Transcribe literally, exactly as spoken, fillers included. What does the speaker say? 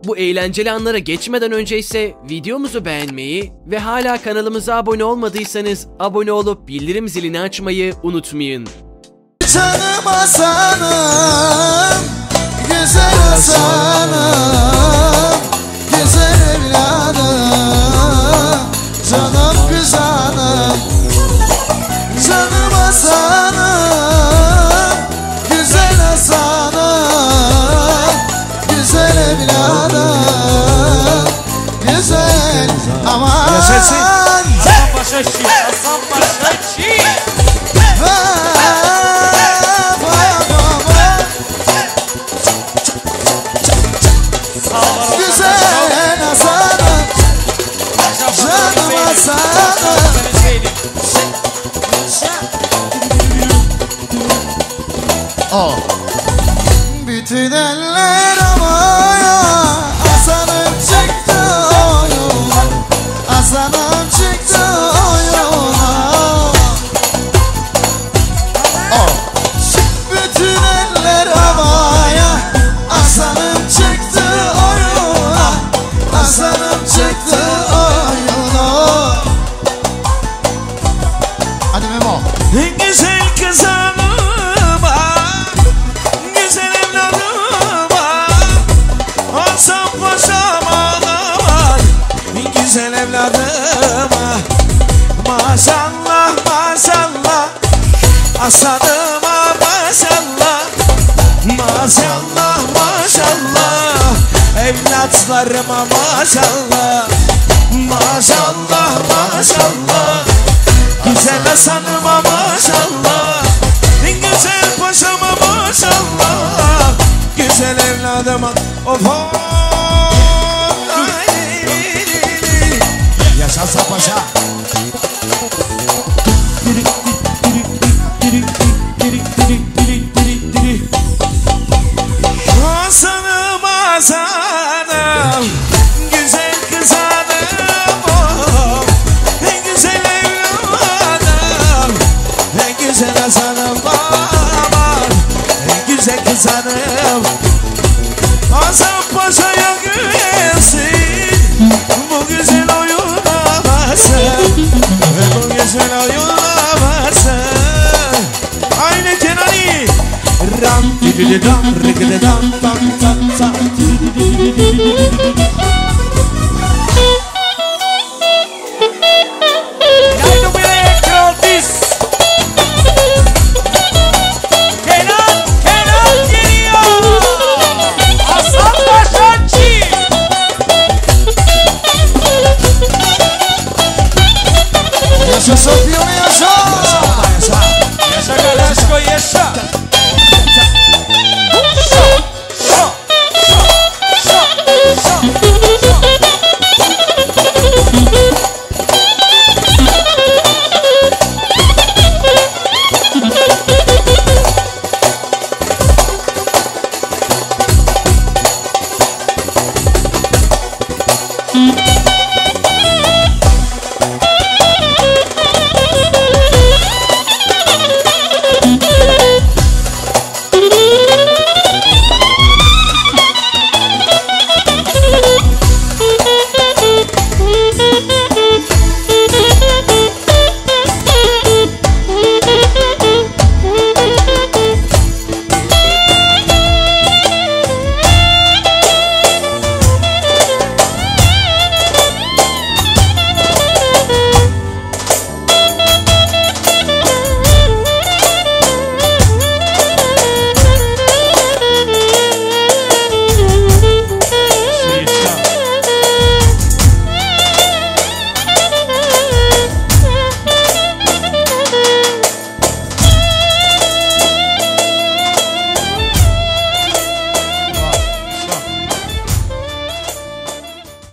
Bu eğlenceli anlara geçmeden önce ise videomuzu beğenmeyi ve hala kanalımıza abone olmadıysanız abone olup bildirim zilini açmayı unutmayın. Canım Hasan'ım, güzel Hasan'ım, güzel evladım, canım güzelim. Canım Hasan'ım, güzel Hasan'ım, güzel evladım, güzel aman. Yaşasın Hasan Paşa Şi, Hasan Paşa Şi. Güzel Hasan'ım, canım Hasan'ım. Oh. Bütün eller havaya, Hasan'ım çıktı oyuna, Hasan'ım çıktı oyuna. Oh. Bütün eller havaya, Hasan'ım çıktı oyuna, Hasan'ım çıktı oyuna. Hadi Memo. Güzel kızanıma, güzel evladıma, Hasan Paşa'ma var, güzel evladıma. Maşallah maşallah, Hasan'ıma maşallah, maşallah maşallah, evlatlarıma maşallah, maşallah maşallah, güzel Hasan'ıma maşallah, güzel paşama maşallah, güzel evladıma. Of yaşasın paşa. Hasan'ım Hasan'ım, güzel kızanım, oh, en güzel evladım, en güzel Hasan'ım, aman, en güzel kızanım. Hasan Paşa'ya gelsin, bu güzel oyuna varsın, bu güzel oyuna varsın. Aynı Kenani. Ram, di di di dam, ri di di dam, dam, dam, dam, di di di di di di.